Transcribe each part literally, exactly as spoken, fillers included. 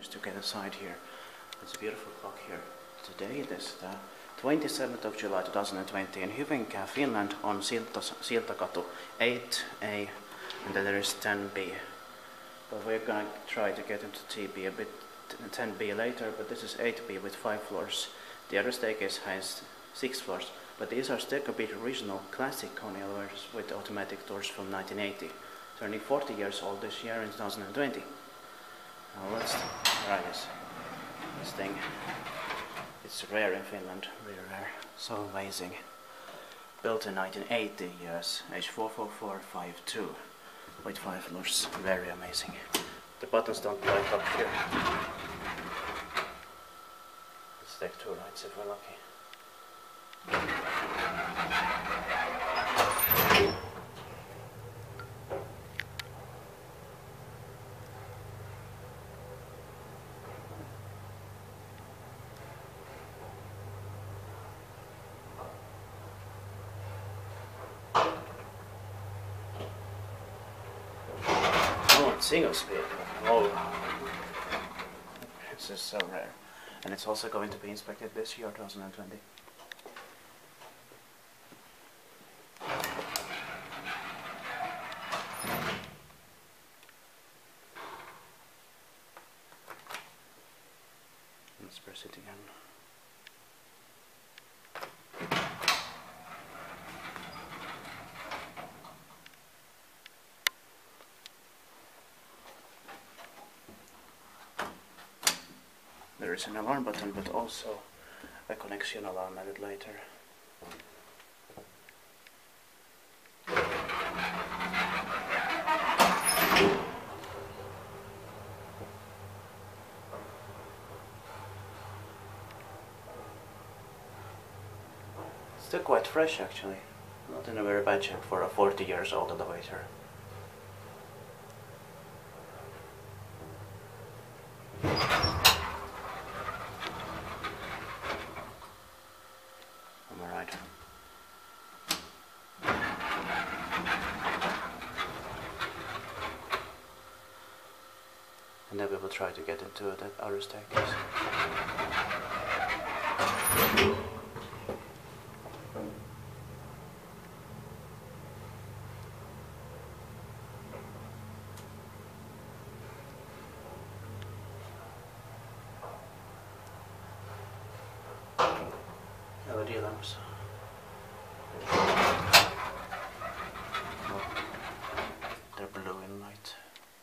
managed to get inside here. It's a beautiful clock here. Today it is the twenty-seventh of July two thousand twenty in Hyvinkää, Finland on Siltakatu eight A, and then there is ten B. But we're gonna try to get into T B a bit, ten B later, but this is eight B with five floors. The other staircase has six floors, but these are Siltakatu original Classic KONE elevators with automatic doors from nineteen eighty. Turning forty years old this year in two thousand twenty. Now let's try this, this thing. It's rare in Finland, really rare, so amazing. Built in nineteen eighty years, H four four four five two, with five floors, very amazing. The buttons don't light up here. Let's take two lights if we're lucky. Single speed. Oh, this is so rare, and it's also going to be inspected this year, two thousand twenty. Let's press it again. There is an alarm button, but also a connection alarm added later. Still quite fresh actually, not in a very bad shape for a forty years old elevator. And then we will try to get into that other staircase. L E D lamps. Oh, they're blue in light.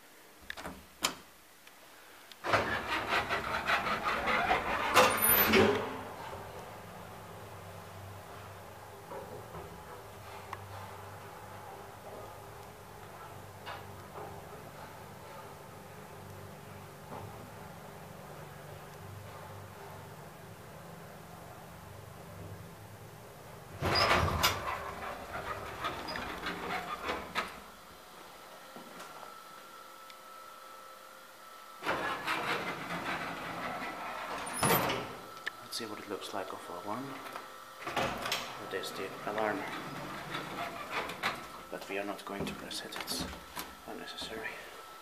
See what it looks like off of one. There's the alarm, but we are not going to press it, it's unnecessary.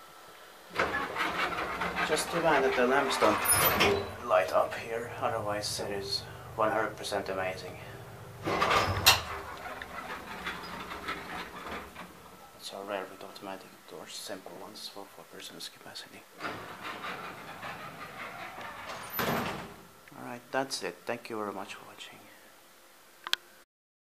Just too bad that the lamps don't light up here, otherwise it is one hundred percent amazing. It's so rare with automatic doors, simple ones for four persons capacity. Alright, that's it. Thank you very much for watching.